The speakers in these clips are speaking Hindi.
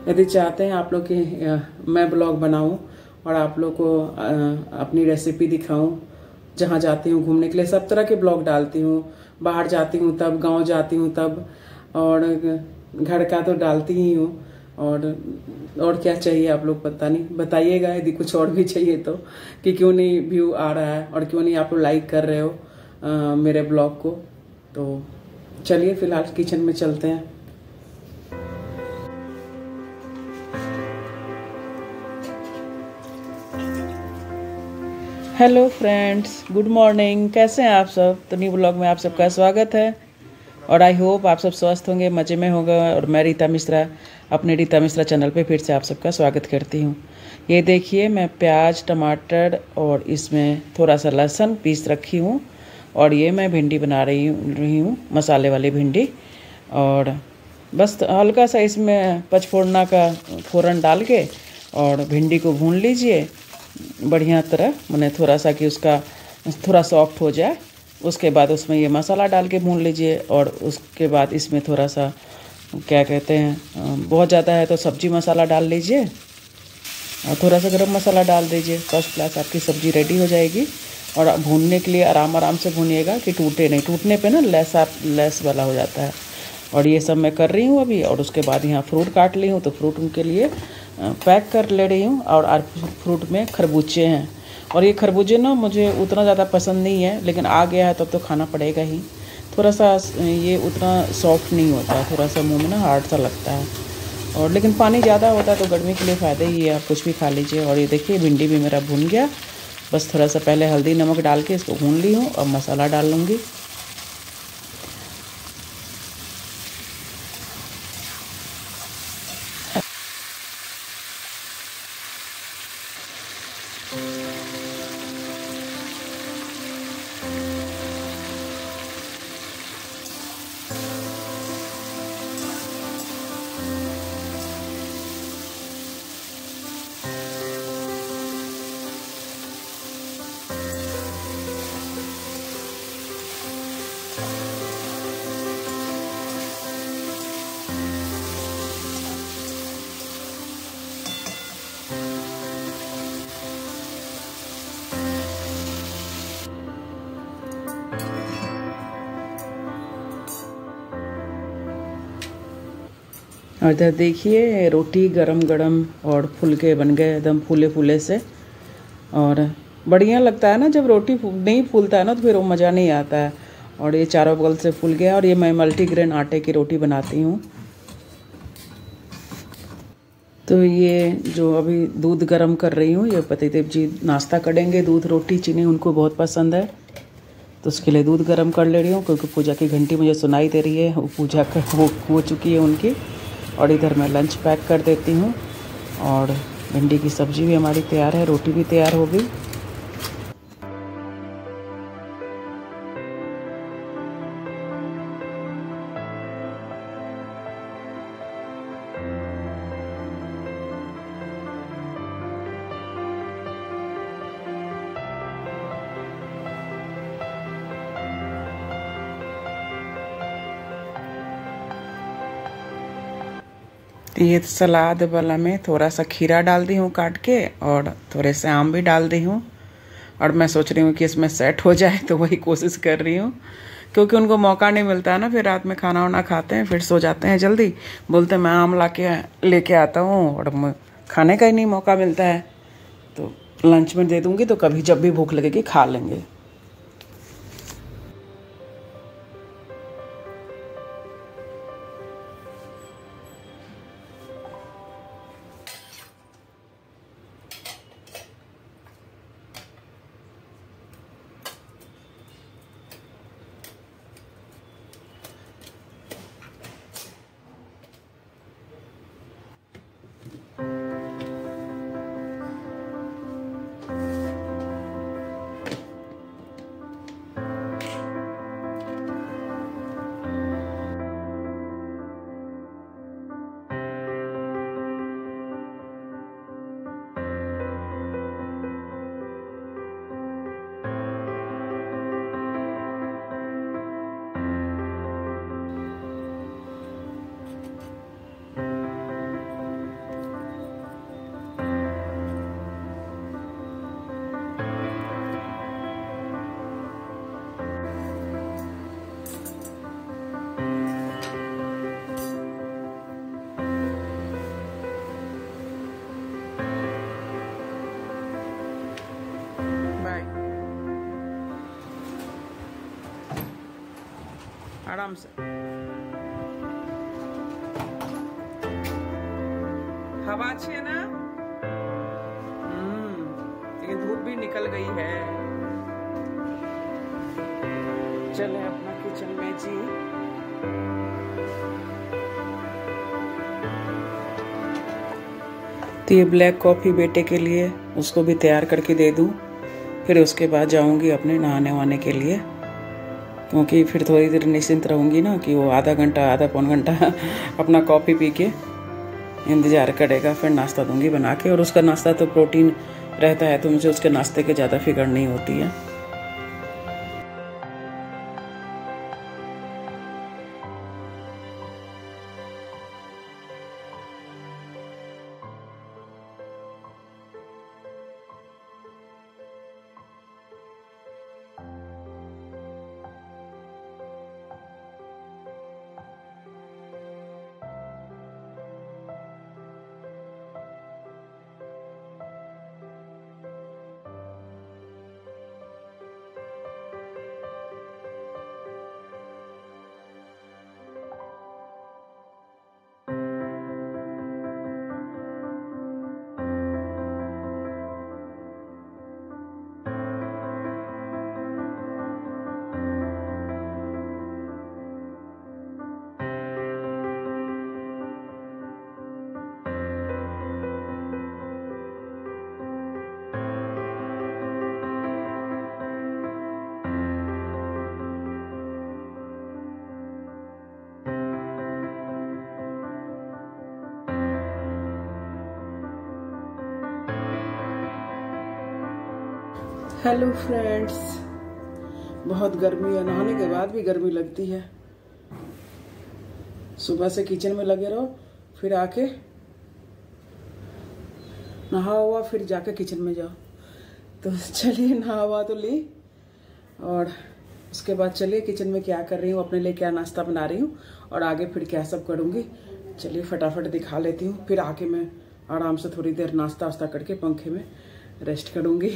यदि चाहते हैं आप लोग कि मैं ब्लॉग बनाऊं और आप लोग को अपनी रेसिपी दिखाऊं, जहां जाती हूँ घूमने के लिए सब तरह के ब्लॉग डालती हूँ। बाहर जाती हूँ तब, गांव जाती हूँ तब, और घर का तो डालती ही हूँ। और क्या चाहिए आप लोग पता नहीं, बताइएगा यदि कुछ और भी चाहिए तो, कि क्यों नहीं व्यू आ रहा है और क्यों नहीं आप लोग लाइक कर रहे हो मेरे ब्लॉग को। तो चलिए फिलहाल किचन में चलते हैं। Hello friends, good morning. कैसे हैं आप सब? तो न्यू ब्लॉग में आप सबका स्वागत है और आई होप आप सब स्वस्थ होंगे, मज़े में होंगे। और मैं रीता मिश्रा अपने रीता मिश्रा चैनल पे फिर से आप सबका स्वागत करती हूँ। ये देखिए, मैं प्याज, टमाटर और इसमें थोड़ा सा लहसुन पीस रखी हूँ और ये मैं भिंडी बना रही हूँ मसाले वाली भिंडी। और बस हल्का सा इसमें पचफोड़ना का फोड़न डाल के और भिंडी को भून लीजिए बढ़िया तरह, मैंने थोड़ा सा कि उसका थोड़ा सॉफ्ट हो जाए। उसके बाद उसमें ये मसाला डाल के भून लीजिए और उसके बाद इसमें थोड़ा सा क्या कहते हैं, बहुत ज़्यादा है तो सब्जी मसाला डाल लीजिए और थोड़ा सा गरम मसाला डाल दीजिए। फर्स्ट क्लास आपकी सब्ज़ी रेडी हो जाएगी। और भूनने के लिए आराम से भूनिएगा कि टूटे नहीं, टूटने पे ना लेस वाला हो जाता है। और ये सब मैं कर रही हूँ अभी। और उसके बाद यहाँ फ्रूट काट ली हूँ, तो फ्रूट उनके लिए पैक कर ले रही हूँ। और फ्रूट में खरबूजे हैं और ये खरबूजे ना मुझे उतना ज़्यादा पसंद नहीं है, लेकिन आ गया है तब तो खाना पड़ेगा ही। थोड़ा सा ये उतना सॉफ्ट नहीं होता है, थोड़ा सा मुँह में ना हार्ड सा लगता है। और लेकिन पानी ज़्यादा होता है तो गर्मी के लिए फ़ायदा ही है, आप कुछ भी खा लीजिए। और ये देखिए भिंडी भी मेरा भून गया। बस थोड़ा सा पहले हल्दी नमक डाल के इसको भून ली हूँ और मसाला डाल लूँगी। और इधर देखिए रोटी गरम गरम और फुलके बन गए एकदम फूले फूले से। और बढ़िया लगता है ना जब रोटी नहीं फूलता है ना, तो फिर वो मज़ा नहीं आता है। और ये चारों बगल से फूल गया। और ये मैं मल्टीग्रेन आटे की रोटी बनाती हूँ। तो ये जो अभी दूध गरम कर रही हूँ, ये पतिदेव जी नाश्ता करेंगे, दूध रोटी चीनी उनको बहुत पसंद है। तो उसके लिए दूध गरम कर ले रही हूँ, क्योंकि पूजा की घंटी मुझे सुनाई दे रही है। वो पूजा हो चुकी है उनकी। और इधर मैं लंच पैक कर देती हूँ। और भिंडी की सब्ज़ी भी हमारी तैयार है, रोटी भी तैयार हो गई। तो ये सलाद वाला में थोड़ा सा खीरा डाल दी हूँ काट के, और थोड़े से आम भी डाल दी हूँ। और मैं सोच रही हूँ कि इसमें सेट हो जाए, तो वही कोशिश कर रही हूँ। क्योंकि उनको मौका नहीं मिलता है ना, फिर रात में खाना वाना खाते हैं फिर सो जाते हैं जल्दी। बोलते हैं मैं आम लेके आता हूँ, और खाने का ही नहीं मौका मिलता है। तो लंच में दे दूँगी, तो कभी जब भी भूख लगेगी खा लेंगे। आराम से। हवा अच्छी है ना? लेकिन धूप भी निकल गई है। चले अपना किचन में जी। तो ये ब्लैक कॉफ़ी बेटे के लिए, उसको भी तैयार करके दे दूँ। फिर उसके बाद जाऊंगी अपने नहाने वाने के लिए, क्योंकि फिर थोड़ी देर निश्चिंत रहूँगी ना कि वो आधा घंटा आधा पौन घंटा अपना कॉफ़ी पी के इंतज़ार करेगा। फिर नाश्ता दूंगी बना के, और उसका नाश्ता तो प्रोटीन रहता है, तो मुझे उसके नाश्ते की ज़्यादा फिक्र नहीं होती है। हेलो फ्रेंड्स, बहुत गर्मी है। नहाने के बाद भी गर्मी लगती है। सुबह से किचन में लगे रहो, फिर आके नहा हुआ, फिर जाके किचन में जाओ। तो चलिए, नहा हुआ तो ली, और उसके बाद चलिए किचन में क्या कर रही हूँ, अपने लिए क्या नाश्ता बना रही हूँ, और आगे फिर क्या सब करूँगी। चलिए फटाफट दिखा लेती हूँ। फिर आके मैं आराम से थोड़ी देर नाश्ता वास्ता करके पंखे में रेस्ट करूँगी।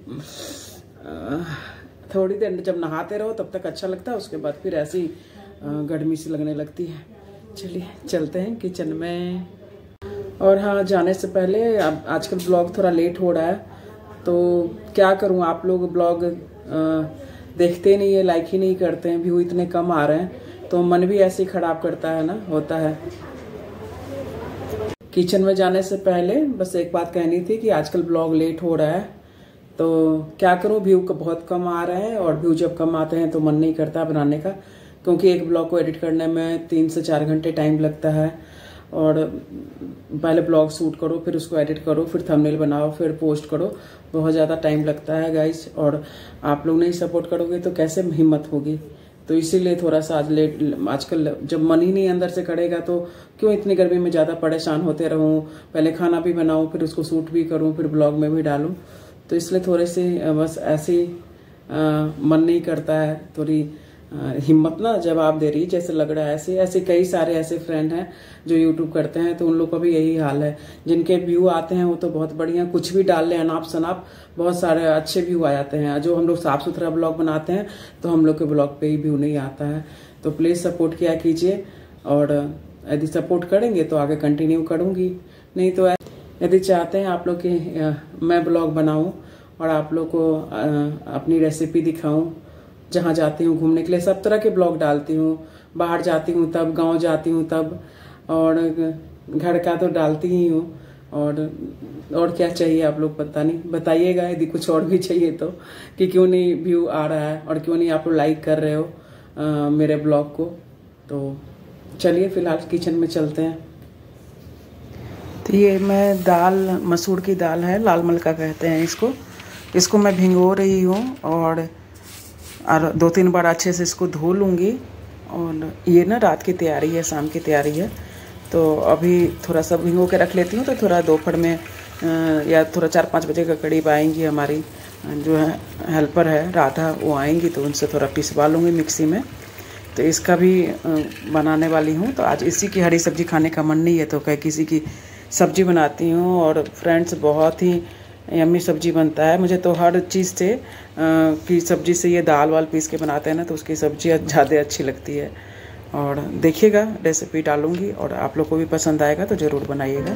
थोड़ी देर जब नहाते रहो तब तक अच्छा लगता है, उसके बाद फिर ऐसी गर्मी सी लगने लगती है। चलिए चलते हैं किचन में। और हाँ, जाने से पहले, अब आजकल ब्लॉग थोड़ा लेट हो रहा है, तो क्या करूँ, आप लोग ब्लॉग देखते नहीं है, लाइक ही नहीं करते हैं, व्यू इतने कम आ रहे हैं, तो मन भी ऐसे ही खराब करता है ना, होता है। किचन में जाने से पहले बस एक बात कहनी थी कि आजकल ब्लॉग लेट हो रहा है, तो क्या करूं, व्यू बहुत कम आ रहे हैं, और व्यू जब कम आते हैं तो मन नहीं करता बनाने का, क्योंकि एक ब्लॉग को एडिट करने में 3 से 4 घंटे टाइम लगता है। और पहले ब्लॉग शूट करो, फिर उसको एडिट करो, फिर थंबनेल बनाओ, फिर पोस्ट करो, बहुत ज़्यादा टाइम लगता है गाइस। और आप लोग नहीं सपोर्ट करोगे तो कैसे हिम्मत होगी। तो इसीलिए थोड़ा सा आज लेट, आजकल जब मन ही नहीं अंदर से करेगा तो क्यों इतनी गर्मी में ज़्यादा परेशान होते रहूँ। पहले खाना भी बनाऊँ, फिर उसको शूट भी करूँ, फिर ब्लॉग में भी डालूँ, तो इसलिए थोड़े से बस ऐसे मन नहीं करता है। थोड़ी हिम्मत ना जवाब दे रही है जैसे लग रहा है। ऐसे ऐसे कई सारे ऐसे फ्रेंड हैं जो यूट्यूब करते हैं, तो उन लोग का भी यही हाल है। जिनके व्यू आते हैं वो तो बहुत बढ़िया, कुछ भी डाल लें अनाप शनाप, बहुत सारे अच्छे व्यू आ जाते हैं। जो हम लोग साफ सुथरा ब्लॉग बनाते हैं तो हम लोग के ब्लॉग पे ही व्यू नहीं आता है। तो प्लीज़ सपोर्ट किया कीजिए, और यदि सपोर्ट करेंगे तो आगे कंटिन्यू करूँगी, नहीं तो यदि चाहते हैं आप लोग कि मैं ब्लॉग बनाऊँ और आप लोग को अपनी रेसिपी दिखाऊँ, जहाँ जाती हूँ घूमने के लिए सब तरह के ब्लॉग डालती हूँ, बाहर जाती हूँ तब, गांव जाती हूँ तब, और घर का तो डालती ही हूँ। और क्या चाहिए आप लोग बताइएगा, यदि कुछ और भी चाहिए तो, कि क्यों नहीं व्यू आ रहा है और क्यों नहीं आप लोग लाइक कर रहे हो मेरे ब्लॉग को। तो चलिए फिलहाल किचन में चलते हैं। तो ये मैं दाल, मसूर की दाल है, लाल मलका कहते हैं इसको मैं भिगो रही हूँ, और 2-3 बार अच्छे से इसको धो लूँगी। और ये ना रात की तैयारी है, शाम की तैयारी है, तो अभी थोड़ा सा भिगो के रख लेती हूँ। तो थोड़ा दोपहर में या थोड़ा 4-5 बजे के करीब आएंगी हमारी जो है हेल्पर है राधा, वो आएंगी, तो उनसे थोड़ा पिसवा लूँगी मिक्सी में। तो इसका भी बनाने वाली हूँ। तो आज इसी की हरी सब्जी खाने का मन नहीं है, तो कहीं किसी की सब्जी बनाती हूँ। और फ्रेंड्स, बहुत ही यम्मी सब्जी बनता है। मुझे तो हर चीज़ से की सब्जी से, ये दाल वाल पीस के बनाते हैं ना, तो उसकी सब्जी ज़्यादा अच्छी लगती है। और देखिएगा, रेसिपी डालूँगी और आप लोग को भी पसंद आएगा तो ज़रूर बनाइएगा।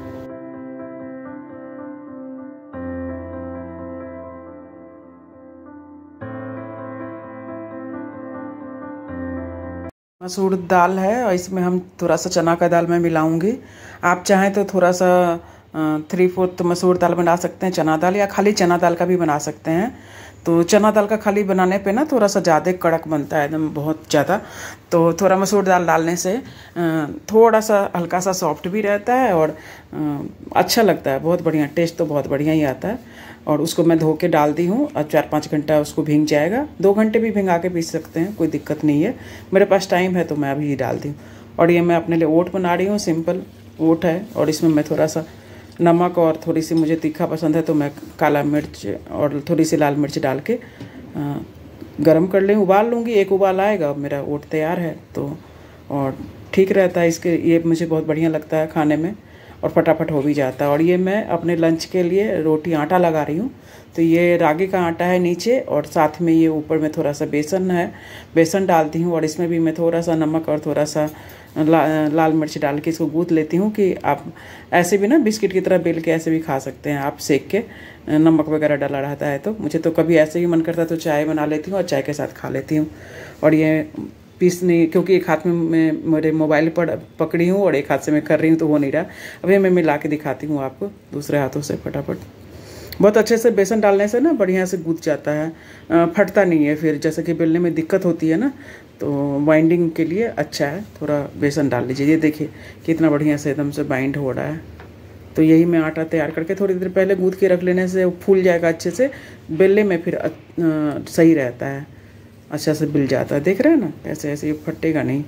मसूर दाल है और इसमें हम थोड़ा सा चना का दाल मैं मिलाऊंगी। आप चाहें तो थोड़ा सा 3/4 मसूर दाल बना सकते हैं, चना दाल, या खाली चना दाल का भी बना सकते हैं। तो चना दाल का खाली बनाने पे ना थोड़ा सा ज़्यादा कड़क बनता है, एकदम बहुत ज़्यादा। तो थोड़ा मसूर दाल डालने से थोड़ा सा हल्का सा सॉफ्ट भी रहता है और अच्छा लगता है, बहुत बढ़िया, टेस्ट तो बहुत बढ़िया ही आता है। और उसको मैं धो के डाल दी हूँ और 4-5 घंटा उसको भीग जाएगा। 2 घंटे भी भिंगा के पीस सकते हैं, कोई दिक्कत नहीं है। मेरे पास टाइम है तो मैं अभी ही डाल दी हूँ। और ये मैं अपने लिए ओट बना रही हूँ, सिंपल ओट है। और इसमें मैं थोड़ा सा नमक और थोड़ी सी, मुझे तीखा पसंद है तो मैं काला मिर्च और थोड़ी सी लाल मिर्च डाल के गरम कर लें, उबाल लूँगी। एक उबाल आएगा मेरा ओट तैयार है। तो और ठीक रहता है इसके, ये मुझे बहुत बढ़िया लगता है खाने में और फटाफट हो भी जाता है। और ये मैं अपने लंच के लिए रोटी आटा लगा रही हूँ। तो ये रागी का आटा है नीचे और साथ में ये ऊपर में थोड़ा सा बेसन है, बेसन डालती हूँ। और इसमें भी मैं थोड़ा सा नमक और थोड़ा सा लाल मिर्च डाल के इसको गूँथ लेती हूँ कि आप ऐसे भी ना बिस्किट की तरह बेल के ऐसे भी खा सकते हैं आप, सेक के, नमक वगैरह डाला रहता है। तो मुझे तो कभी ऐसे ही मन करता है तो चाय बना लेती हूँ और चाय के साथ खा लेती हूँ। और ये पीसने, क्योंकि एक हाथ में मैं मेरे मोबाइल पर पकड़ी हूँ और एक हाथ से मैं कर रही हूँ तो हो नहीं रहा। अभी मैं मिला के दिखाती हूँ आपको दूसरे हाथों से फटाफट। बहुत अच्छे से बेसन डालने से ना बढ़िया से गूँथ जाता है, फटता नहीं है फिर, जैसे कि बेलने में दिक्कत होती है ना। तो बाइंडिंग के लिए अच्छा है, थोड़ा बेसन डाल लीजिए। ये देखिए कितना बढ़िया से एकदम से बाइंड हो रहा है। तो यही मैं आटा तैयार करके थोड़ी देर पहले गूँथ के रख लेने से वो फूल जाएगा अच्छे से, बेलने में फिर सही रहता है, अच्छा से बिल जाता है। देख रहे हैं ना, ऐसे ऐसे ये फटेगा नहीं।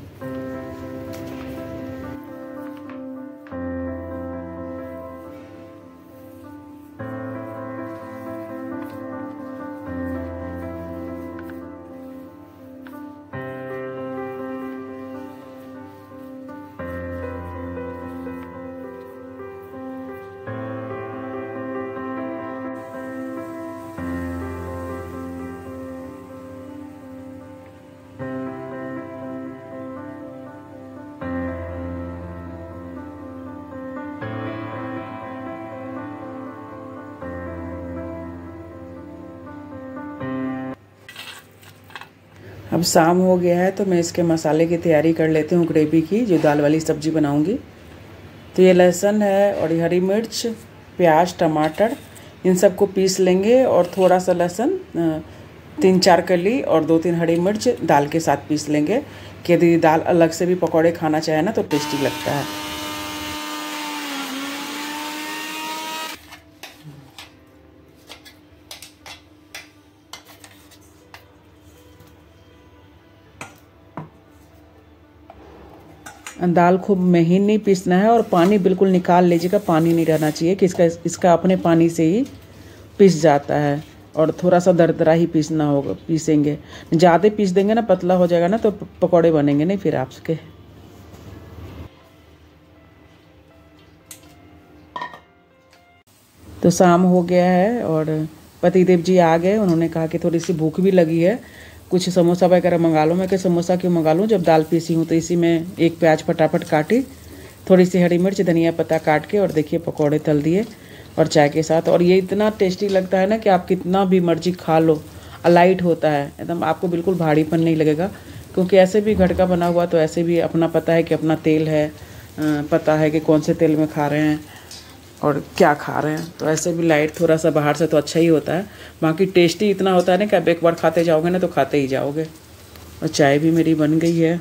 अब शाम हो गया है तो मैं इसके मसाले की तैयारी कर लेती हूँ, ग्रेवी की, जो दाल वाली सब्ज़ी बनाऊँगी। तो ये लहसुन है और ये हरी मिर्च, प्याज, टमाटर, इन सबको पीस लेंगे। और थोड़ा सा लहसुन, 3-4 कली और 2-3 हरी मिर्च दाल के साथ पीस लेंगे कि यदि दाल अलग से भी पकौड़े खाना चाहे ना तो टेस्टी लगता है। दाल खूब महीन नहीं पीसना है और पानी बिल्कुल निकाल लीजिएगा, पानी नहीं रहना चाहिए कि इसका अपने पानी से ही पीस जाता है। और थोड़ा सा दरदरा ही पीसना होगा, पीसेंगे। ज़्यादा पीस देंगे ना पतला हो जाएगा ना तो पकौड़े बनेंगे नहीं फिर आपके। तो शाम हो गया है और पतिदेव जी आ गए। उन्होंने कहा कि थोड़ी सी भूख भी लगी है, कुछ समोसा वगैरह मंगा लो। मैं कि समोसा क्यों मंगा लूँ, जब दाल पीसी हूँ। तो इसी में एक प्याज फटाफट काटी, थोड़ी सी हरी मिर्च, धनिया पत्ता काट के, और देखिए पकौड़े तल दिए और चाय के साथ। और ये इतना टेस्टी लगता है ना कि आप कितना भी मर्जी खा लो, लाइट होता है एकदम, आपको बिल्कुल भारीपन नहीं लगेगा। क्योंकि ऐसे भी घर का बना हुआ तो ऐसे भी अपना पता है कि अपना तेल है, पता है कि कौन से तेल में खा रहे हैं और क्या खा रहे हैं। तो ऐसे भी लाइट थोड़ा सा बाहर से तो अच्छा ही होता है, बाकी टेस्टी इतना होता है ना कि आप एक बार खाते जाओगे ना तो खाते ही जाओगे। और चाय भी मेरी बन गई है।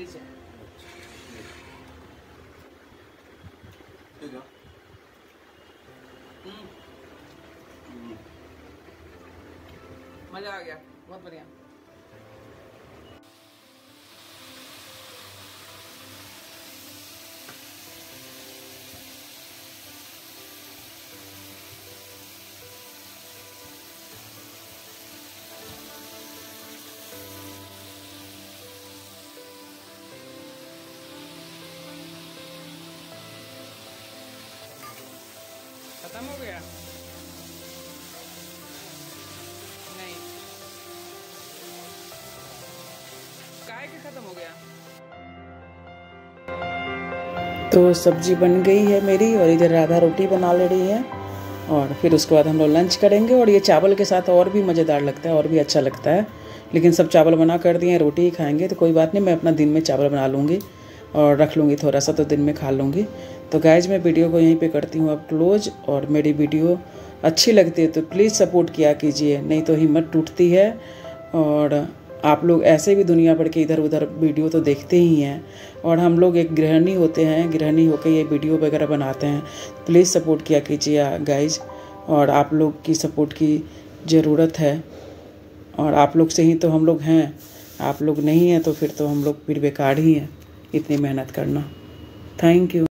यहीं से। मज़ा आ गया, बहुत बढ़िया। खत्म हो गया? नहीं, काहे के खत्म हो गया? तो सब्जी बन गई है मेरी और इधर राधा रोटी बना ले रही है और फिर उसके बाद हम लोग लंच करेंगे। और ये चावल के साथ और भी मज़ेदार लगता है और भी अच्छा लगता है, लेकिन सब चावल बना कर दिए हैं, रोटी ही खाएंगे तो कोई बात नहीं, मैं अपना दिन में चावल बना लूँगी और रख लूँगी थोड़ा सा, तो दिन में खा लूँगी। तो गाइज मैं वीडियो को यहीं पे करती हूँ अब क्लोज। और मेरी वीडियो अच्छी लगती है तो प्लीज़ सपोर्ट किया कीजिए, नहीं तो हिम्मत टूटती है। और आप लोग ऐसे भी दुनिया भर के इधर उधर वीडियो तो देखते ही हैं, और हम लोग एक गृहिणी होते हैं, गृहिणी होकर ये वीडियो वगैरह बनाते हैं। प्लीज़ सपोर्ट किया कीजिए गाइज, और आप लोग की सपोर्ट की ज़रूरत है। और आप लोग से ही तो हम लोग हैं, आप लोग नहीं हैं तो फिर तो हम लोग फिर बेकार ही हैं इतनी मेहनत करना। Thank you.